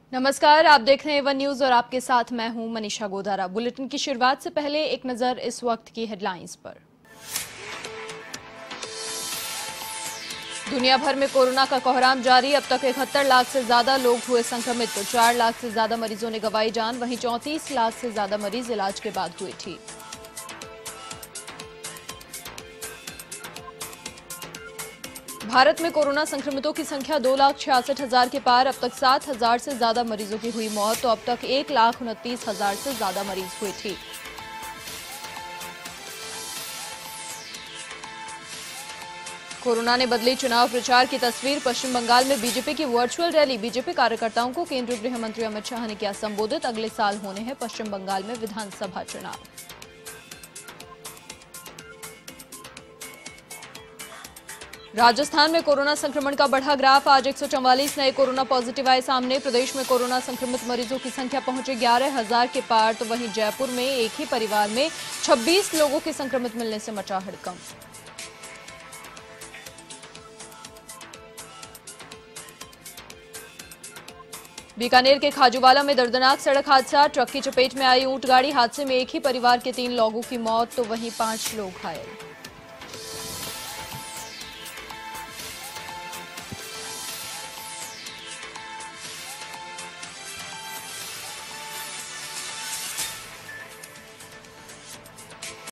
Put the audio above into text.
नमस्कार, आप देख रहे हैं वन न्यूज और आपके साथ मैं हूं मनीषा गोदारा। बुलेटिन की शुरुआत से पहले एक नजर इस वक्त की हेडलाइंस पर। दुनिया भर में कोरोना का कोहराम जारी। अब तक 71 लाख से ज्यादा लोग हुए संक्रमित, तो 4 लाख से ज्यादा मरीजों ने गंवाई जान। वहीं 34 लाख से ज्यादा मरीज इलाज के बाद हुए ठीक। भारत में कोरोना संक्रमितों की संख्या 2,66,000 के पार। अब तक 7,000 से ज्यादा मरीजों की हुई मौत, तो अब तक 1,29,000 से ज्यादा मरीज हुए ठीक। कोरोना ने बदली चुनाव प्रचार की तस्वीर। पश्चिम बंगाल में बीजेपी की वर्चुअल रैली। बीजेपी कार्यकर्ताओं को केंद्रीय गृह मंत्री अमित शाह ने किया संबोधित। अगले साल होने हैं पश्चिम बंगाल में विधानसभा चुनाव। राजस्थान में कोरोना संक्रमण का बढ़ा ग्राफ। आज 144 नए कोरोना पॉजिटिव आए सामने। प्रदेश में कोरोना संक्रमित मरीजों की संख्या पहुंची 11,000 के पार। तो वहीं जयपुर में एक ही परिवार में 26 लोगों के संक्रमित मिलने से मचा हड़कंप। बीकानेर के खाजूवाला में दर्दनाक सड़क हादसा। ट्रक की चपेट में आई ऊंट गाड़ी। हादसे में एक ही परिवार के 3 लोगों की मौत, तो वहीं 5 लोग घायल।